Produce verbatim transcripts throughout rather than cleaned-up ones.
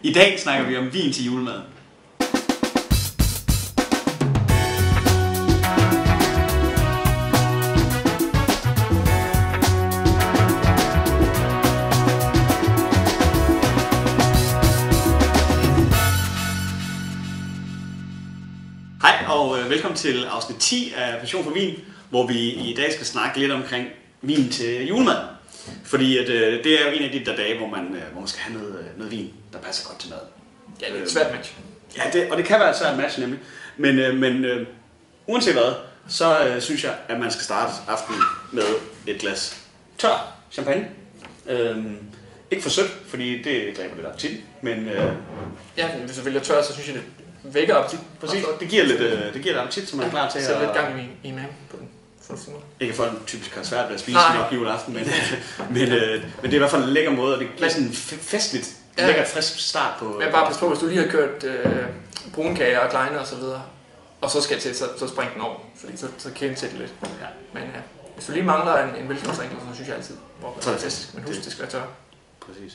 I dag snakker vi om vin til julemad. Hej og øh, velkommen til afsnit ti af Passion for Vin, hvor vi i dag skal snakke lidt omkring vin til julemad. Fordi at, øh, det er jo en af de der dage, hvor man, øh, hvor man skal have noget, øh, noget vin, der passer godt til mad. Ja, det er et svært match. Ja, det, og det kan være et svært match nemlig. Men, øh, men øh, uanset hvad, så øh, synes jeg, at man skal starte aftenen med et glas tør champagne. Øh, ikke for sødt, fordi det dræber lidt appetit, men... Øh, ja, hvis du vælger tør, så synes jeg, det vækker appetit. Præcis, det giver lidt, øh, det giver lidt appetit, så man er klar til at... Så lidt gang i, i maven på den. Ikke for en typisk har svært ved at spise nok juleaften, men, men, øh, men det er i hvert fald en lækker måde, og det giver sådan en festligt, ja. Lækkert frisk start på... Men bare pas på, hvis du lige har kørt øh, brunkager og kleiner og så videre, og så skal til, så, så spring den over, fordi så, så kender det lidt. Ja. Men ja, hvis du lige mangler en, en velkomstring, så synes jeg altid, hvor det er fantastisk, men husk, det, det skal være tør. Præcis.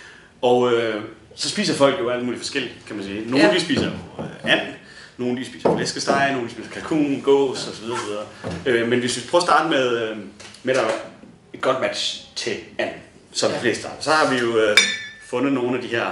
Og øh, så spiser folk jo alt muligt forskelligt, kan man sige. Nogle ja. de spiser øh, and, nogle de spiser flæskesteg, nogle de spiser kalkun, gås osv. Øh, men hvis vi prøver at starte med, øh, med der et godt match til and, som de fleste har, så har vi jo øh, fundet nogle af de her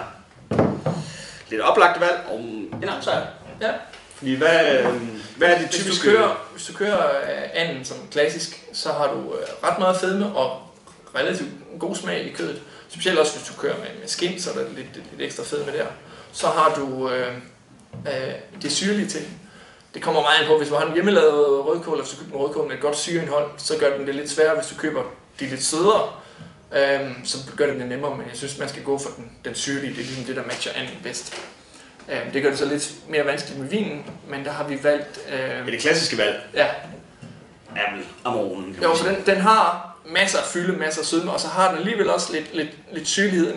lidt oplagte valg om en outsider. Ja. Fordi hvad, øh, hvad er det typiske? Hvis du kører, hvis du kører øh, anden som klassisk, så har du øh, ret meget fedme og relativt god smag i kødet. Specielt også hvis du kører med, med skind, så er der lidt, lidt, lidt ekstra fedme der. Så har du øh, øh, det syrlige til. Det kommer meget ind på, hvis du har en hjemmelavet rødkål, eller hvis du køber en rødkål med et godt syreindhold, så gør den det lidt sværere, hvis du køber de lidt sødere. Øh, så gør det det nemmere, men jeg synes, man skal gå for den, den syrlige. Det er ligesom det, der matcher anden bedst. Øh, det gør det så lidt mere vanskeligt med vinen, men der har vi valgt... Øh, ja, det klassiske valg. Ja. Apple, Amaronen. Jo, så den, den har masser af fylde, masser af sødme, og så har den alligevel også lidt, lidt, lidt syrlighed,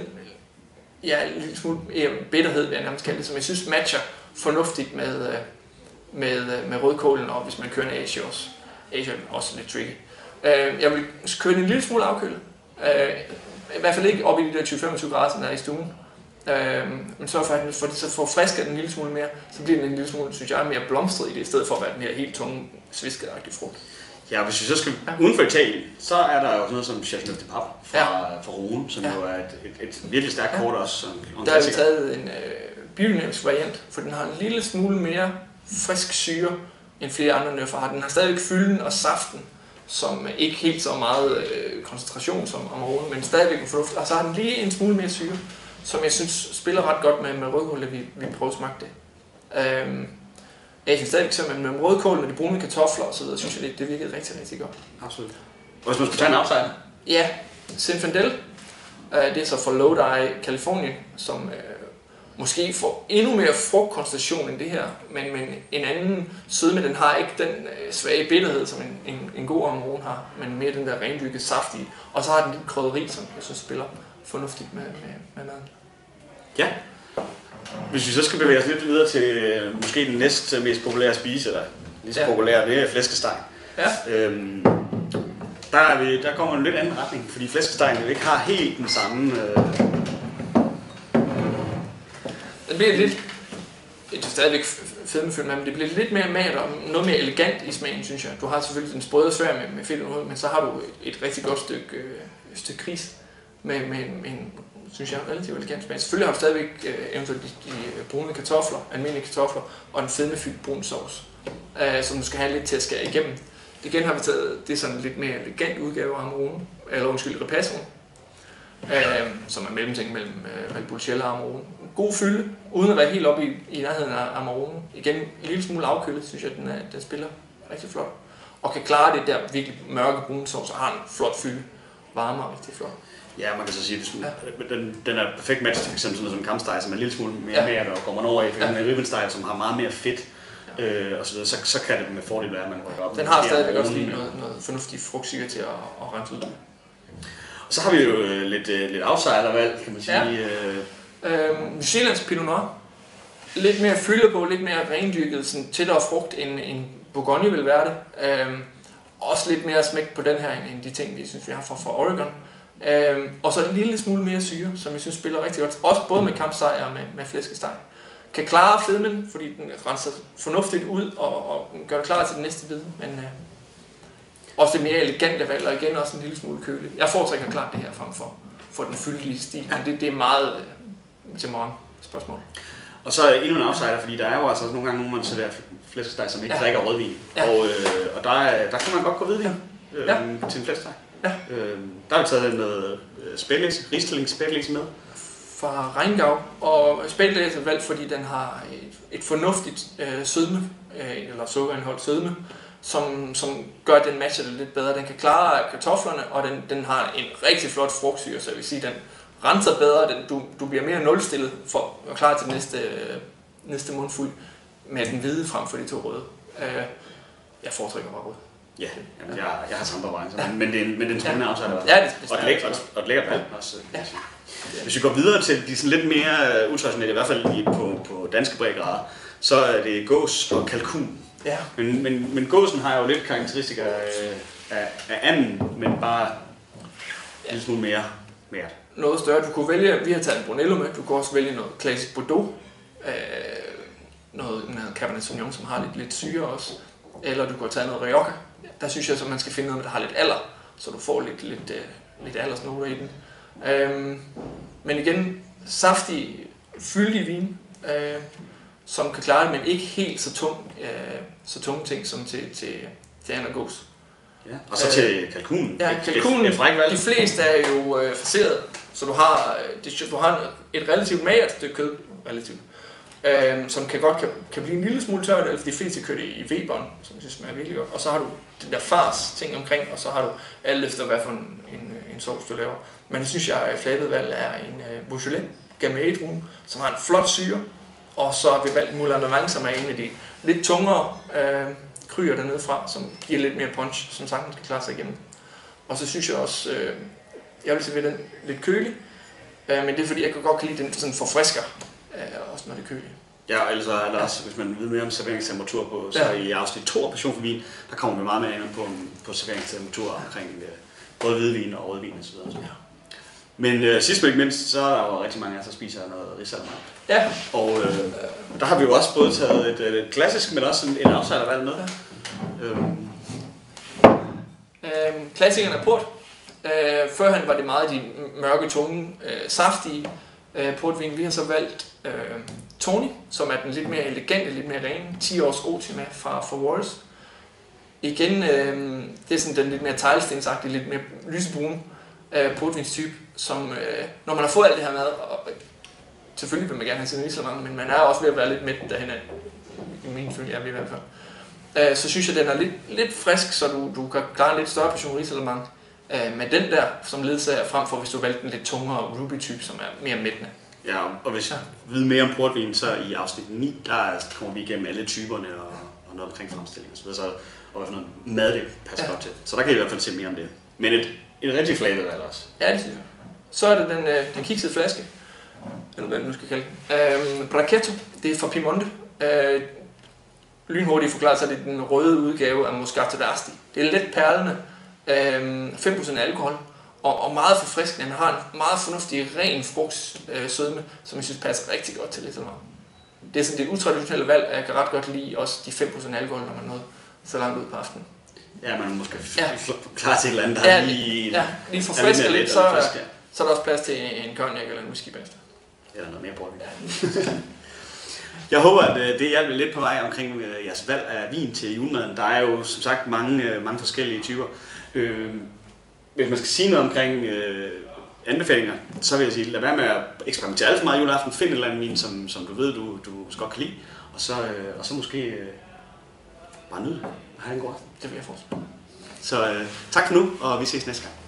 ja, en lille smule bitterhed, vil jeg nærmest kalde det, som jeg synes matcher fornuftigt med, med, med rødkålen, og hvis man kører en Asia også. Asia er også lidt tricky. Jeg vil køre den en lille smule afkølet. I hvert fald ikke op i de der tyve til femogtyve grader, som der er i stuen. Men så for at for, så får frisket den en lille smule mere, så bliver den en lille smule, synes jeg, mere blomstret i det, i stedet for at være den her helt tunge, sviskeagtige frugt. Ja, hvis vi så skal ja. uden for Italien, så er der jo sådan noget som Chardonnay de Pape fra, ja. fra Rhone, som ja. jo er et, et, et virkelig stærkt ja. kort også. Og der har vi taget en øh, biodynamisk variant, for den har en lille smule mere frisk syre end flere andre nøffer. Den har stadigvæk fylden og saften, som ikke helt så meget øh, koncentration som Amarone, men stadigvæk en fornuft. Og så har den lige en smule mere syre, som jeg synes spiller ret godt med, med rødkål, at vi, vi prøver at smage det. Øhm, Jeg synes stadigvæk, at med rødkål og de brune kartofler og så videre, synes jeg, det, det virkede rigtig, rigtig godt. Absolut. Og hvis man skulle tage en outsider? Ja, Zinfandel. Det er så fra Lodi, Californien, som øh, måske får endnu mere frugtkoncentration end det her, men, men en anden sødme, den har ikke den øh, svage bitterhed, som en, en, en god Amarone har, men mere den der rendyrkede saftige. Og så har den lidt krydderi, som jeg synes spiller fornuftigt med, med, med maden. Ja. Hvis vi så skal bevæge os lidt videre til måske den næst mest populære spise, eller lige så ja. populære, det er flæskesteg. Ja. Øhm, der, er vi, der kommer en lidt anden retning, fordi flæskestegen jo ikke har helt den samme... Øh... Det bliver lidt... Det er stadigvæk fedmefyldt, men det bliver lidt mere mat og noget mere elegant i smagen, synes jeg. Du har selvfølgelig den sprøde svær med, med fedt, men så har du et rigtig godt stykke, øh, stykke gris med, med, med en, synes jeg, relativt elegant smag. Selvfølgelig har du stadigvæk øh, eventuelt de, de brune kartofler, almindelige kartofler, og en fedmefyldt brun sovs, øh, som du skal have lidt til at skære igennem. Igen har vi taget det sådan lidt mere elegant udgave af Amarone, eller undskyld, Repassoen, øh, som er mellemting mellem øh, Valpolicella og Amarone. God fylde, uden at være helt oppe i, i nærheden af Amarone. Igen en lille smule afkølet, synes jeg, den, er, den spiller rigtig flot. Og kan klare det der virkelig mørke brune sovs, og har en flot fylde, varme og rigtig flot. Ja, man kan så sige, at ja. den, den er perfekt match til f.eks. sådan noget som kampsteg, som er en lille smule mere ja. mere, og går man over i, for ja. en ribbensteg, som har meget mere fedt, ja. øh, og så, videre, så, så kan det med fordel være, at man rykker op. Den har stadigvæk også lige noget, noget fornuftigt frugtsyre til at, at rense ud. Og så har vi jo øh, lidt, øh, lidt outsider-valg, kan man sige. Ja. Øh, øh, New Zealands Pinot Noir. Lidt mere fylde på, lidt mere rendyrket, sådan tættere frugt, end, end Bourgogne vil være det. Øh, også lidt mere smæk på den her, end de ting, vi synes, vi har fra, fra Oregon. Øhm, og så en lille smule mere syre, som jeg synes spiller rigtig godt. Også både med kampsejr og med, med flæskesteg. Kan klare fedmen, fordi den renser fornuftigt ud og, og gør det klar til den næste bid. Men øh, også det mere elegante valg, og igen også en lille smule køligt. Jeg foretrækker klart det her frem for, for den fyldige stil, men det, det er meget øh, til morgen spørgsmål. Og så endnu en outsider, fordi der er jo altså også nogle gange nogen, man serverer flæskesteg, som ikke ja. drikker rødvin. Ja. Og, øh, og der, der kan man godt gå hvidvin øh, ja. til en flæskesteg. Ja. Øh, der har vi taget noget spætlæs, Riesling spætlæs med. Fra Rheingau, og spætlæs er valgt, fordi den har et, et fornuftigt øh, sødme, øh, eller sukkerindhold sødme, som, som gør, at den matcher det lidt bedre. Den kan klare kartoflerne, og den, den har en rigtig flot frugtsyre, så jeg vil sige, den renser bedre, den, du, du bliver mere nulstillet for at klare til næste, øh, næste mundfuld med den hvide frem for de to røde. Øh, jeg foretrækker bare rød. Ja, jamen, jeg, jeg har samme præferencer, ja. men, det er en, men den spændende ja. outsider. Ja, det, det og, et lækkert, og et lækkert valg også. Ja. Hvis vi går videre til de sådan lidt mere utraditionelle, i hvert fald på, på danske breddegrader, så er det gås og kalkun. Ja. Men, men, men gåsen har jo lidt karakteristika af, af, af anden, men bare ja. en lille smule mere mært. Noget større. Du kunne vælge, vi har taget en Brunello med, du kunne også vælge noget klassisk Bordeaux, øh, noget, noget Cabernet Sauvignon, som har lidt, lidt syre også, eller du kunne have taget noget Rioja. Der synes jeg, at man skal finde noget, der har lidt alder, så du får lidt, lidt, uh, lidt aldersnoter i den. Øhm, men igen, saftig, fyldig vin, øh, som kan klare det, men ikke helt så, tung, øh, så tunge ting som til, til, til and og gås. Ja. Og så øh, til kalkunen. Ja, kalkunen, et, et de fleste er jo øh, faceret, så du har, du har et relativt magert stykke kød, relativt, øh, som kan godt kan, kan blive en lille smule tørt, eller de fleste kører det i V-bånd, som jeg synes smager virkelig godt. Og så har du den der fars ting omkring, og så har du alt efter hvad for en, en, en sovs du laver. Men det synes jeg, at flabet valg er en uh, Beaujolais Gamay-druen, som har en flot syre, og så har vi valgt Moulin de Vang, som er en af de lidt tungere øh, kryer dernede fra, som giver lidt mere punch, som sagtens kan klare sig igennem. Og så synes jeg også, øh, jeg vil sige den lidt kølig, øh, men det er fordi, jeg kan godt kan lide den sådan forfrisker, øh, også når det er køligt. Ja, og ellers er der også, hvis man ved mere om serveringstemperatur på, så ja. i afsnit to af Passion for vin, der kommer vi meget mere ind på, på serveringstemperatur omkring øh, både hvidvin og rødvin og så videre. Ja. Men øh, sidst men ikke mindst, så er der jo rigtig mange af os, der spiser noget risalamande. Ja. Og øh, der har vi jo også både taget et, et klassisk, men også en, en outsidervalg med. Ja. Øhm. Øhm, klassikeren er port. Øh, førhen var det meget de mørke, tunge, øh, saftige øh, portvin. Vi har så valgt øh, Tony, som er den lidt mere elegante, lidt mere rene, ti års Otima fra For Wars. Igen, øh, det er sådan den lidt mere teglstensagtige, lidt mere lysebrune øh, portvinstype, som øh, når man har fået alt det her mad, og selvfølgelig vil man gerne have sin risalamande, men man er også ved at være lidt mæt derhen af, i min følge er vi i hvert fald. Øh, så synes jeg, den er lidt, lidt frisk, så du, du kan klare en lidt større portion risalamande øh, med den der som ledsager, frem for hvis du valgte en lidt tungere ruby-type, som er mere mættende. Ja, og hvis jeg ja. ved mere om portvin, så i afsnit ni, der kommer vi igennem alle typerne og, og noget omkring fremstilling og så videre, så, og hvad for noget mad det passer ja. godt til. Så der kan I i hvert fald se mere om det. Men et, et rigtig flavor er også. Ja, det synes jeg. Så er det den, øh, den kiksede flaske, eller hvad du nu skal kalde den. Øh, Brachetto, det er fra Piemonte. Øh, lynhurtigt forklaret, så er det den røde udgave af Moscato d'Asti. Det er let perlende, øh, fem procent alkohol, og, og meget forfriskende. Den har en meget fornuftig, ren frugtsødme, øh, som jeg synes passer rigtig godt til lidt. Det er sådan det utraditionelle valg, og jeg kan ret godt lide også de fem procent alkohol, når man nåede så langt ud på aftenen. Ja, man måske ja. klar til et eller andet, der ja, lige... Ja, lige forfrisker lidt, så, frisk, ja. så er der også plads til en cognac eller en whisky bagefter. Eller noget mere portvin. Ja. Jeg håber, at det hjalp lidt på vej omkring jeres valg af vin til julemaden. Der er jo som sagt mange, mange forskellige typer. Hvis man skal sige noget omkring anbefalinger, så vil jeg sige, lad være med at eksperimentere alt for meget juleaften. Find en eller anden vin, som, som du ved, du, du godt kan lide. Og så, og så måske bare nyde. Ha' en god aften. Det vil jeg forstå. Så øh, tak for nu, og vi ses næste gang.